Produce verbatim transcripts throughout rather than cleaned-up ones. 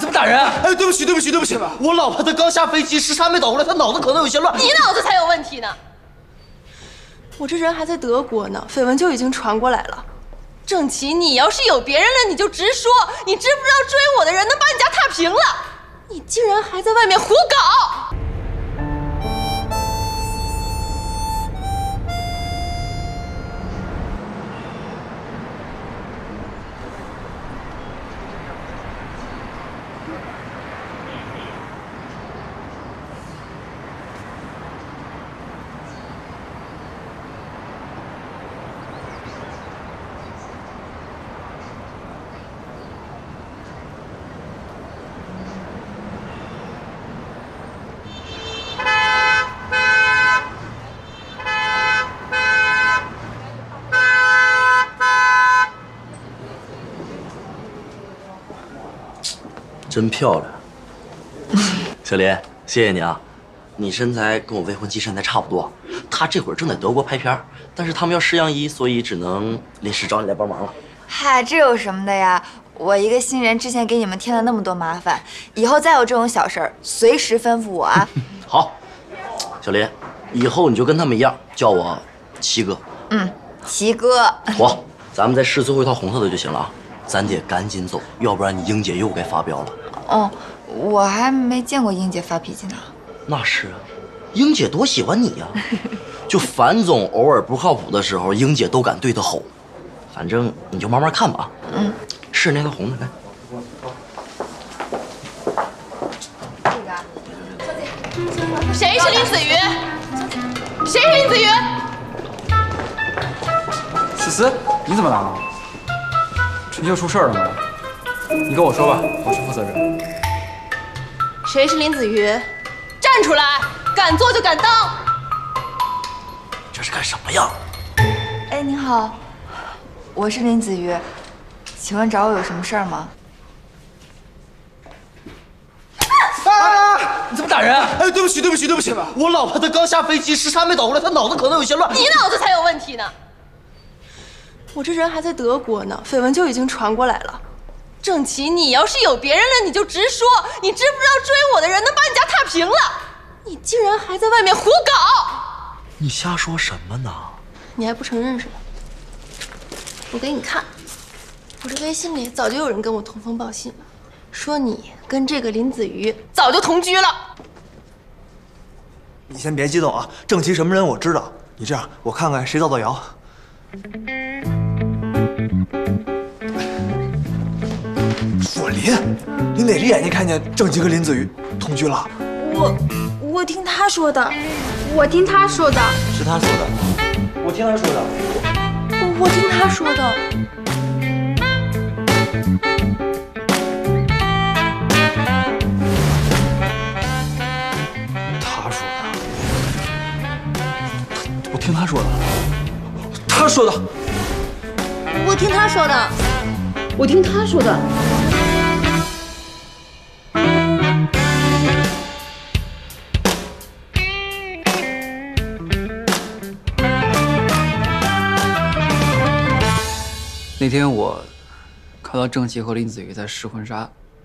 么打人？ 哎，对不起，对不起，对不起，我老婆她刚下飞机，时差没倒过来，她脑子可能有些乱。 你脑子才有问题呢！我这人还在德国呢，绯闻就已经传过来了。郑琪，你要是有别人了，你就直说。你知不知道追我的人能把你家踏平了？你竟然还在外面胡搞！ 真漂亮，小林，谢谢你啊！你身材跟我未婚妻身材差不多，她这会儿正在德国拍片，但是他们要试样衣，所以只能临时找你来帮忙了。 嗨，这有什么的呀？我一个新人，之前给你们添了那么多麻烦，以后再有这种小事儿，随时吩咐我啊。 好，小林，以后你就跟他们一样，叫我七哥。 嗯，七哥。 妥，咱们再试最后一套红色的就行了啊！咱得赶紧走，要不然你英姐又该发飙了。 哦，我还没见过英姐发脾气呢。 那是啊，英姐多喜欢你呀、啊！就樊总偶尔不靠谱的时候，英姐都敢对他吼。反正你就慢慢看吧。嗯，是那个红的，来。 这个， 小姐，谁是林子瑜？谁是林子瑜？ 思思，你怎么来了？春秋出事了吗？ 你跟我说吧，我是负责人。 谁是林子瑜？站出来！敢做就敢当！ 这是干什么呀？ 哎，您好，我是林子瑜，请问找我有什么事儿吗？ 啊！你怎么打人？哎，对不起，对不起，对不起，我老婆她刚下飞机，时差没倒过来，她脑子可能有些乱。 你脑子才有问题呢！我这人还在德国呢，绯闻就已经传过来了。 郑琪，你要是有别人了，你就直说。你知不知道追我的人能把你家踏平了？你竟然还在外面胡搞！ 你瞎说什么呢？ 你还不承认是吧？我给你看，我这微信里早就有人跟我通风报信了，说你跟这个林子瑜早就同居了。 你先别激动啊，郑琪什么人我知道。你这样，我看看谁造的谣。 若琳，你哪只眼睛看见郑琪和林子瑜同居了？ 我我听他说的， 我听他说的， 是他说的，我听他说的， 我我听他说的。 他说的，我听他说的，他说的， 我听他说的， 我听他说的。 那天我看到郑琪和林子瑜在试婚纱，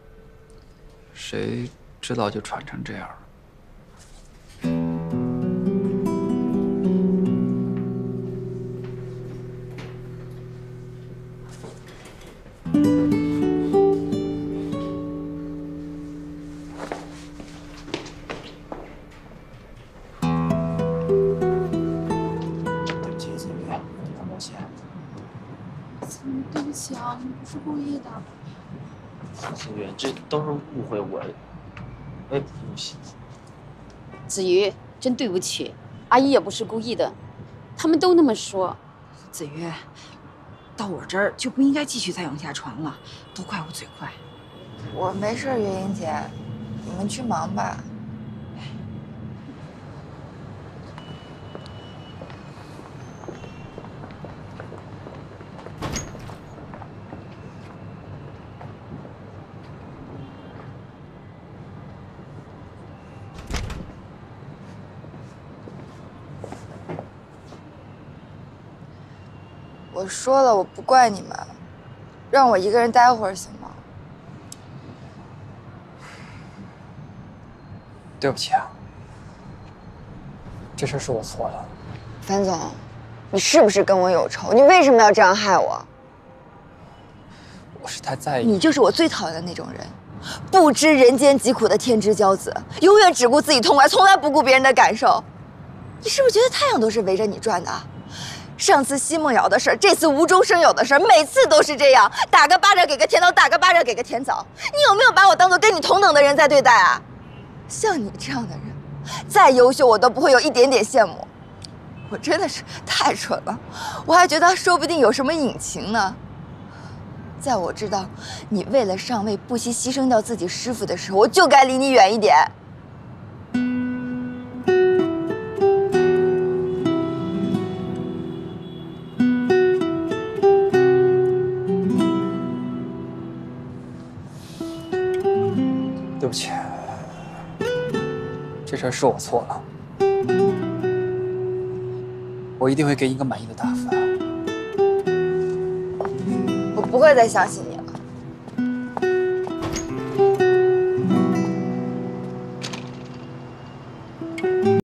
谁知道就传成这样了。 对不起，子瑜，非常抱歉。 对不起啊，我不是故意的。 心月，这都是误会，我我也不对不起。 子瑜，真对不起，阿姨也不是故意的，他们都那么说。 子瑜，到我这儿就不应该继续再往下传了，都怪我嘴快。 我没事，月英姐，你们去忙吧。我说了，我不怪你们，让我一个人待会儿行吗？ 对不起啊，这事是我错了。 樊总，你是不是跟我有仇？你为什么要这样害我？ 我是太在意。 你就是我最讨厌的那种人，不知人间疾苦的天之骄子，永远只顾自己痛快，从来不顾别人的感受。你是不是觉得太阳都是围着你转的？上次奚梦瑶的事儿，这次无中生有的事儿，每次都是这样，打个巴掌给个甜枣，打个巴掌给个甜枣。你有没有把我当做跟你同等的人在对待啊？像你这样的人，再优秀我都不会有一点点羡慕。我真的是太蠢了，我还觉得说不定有什么隐情呢。在我知道你为了上位不惜牺牲掉自己师傅的时候，我就该离你远一点。 对不起，这事是我错了，我一定会给你一个满意的答复。 我不会再相信你。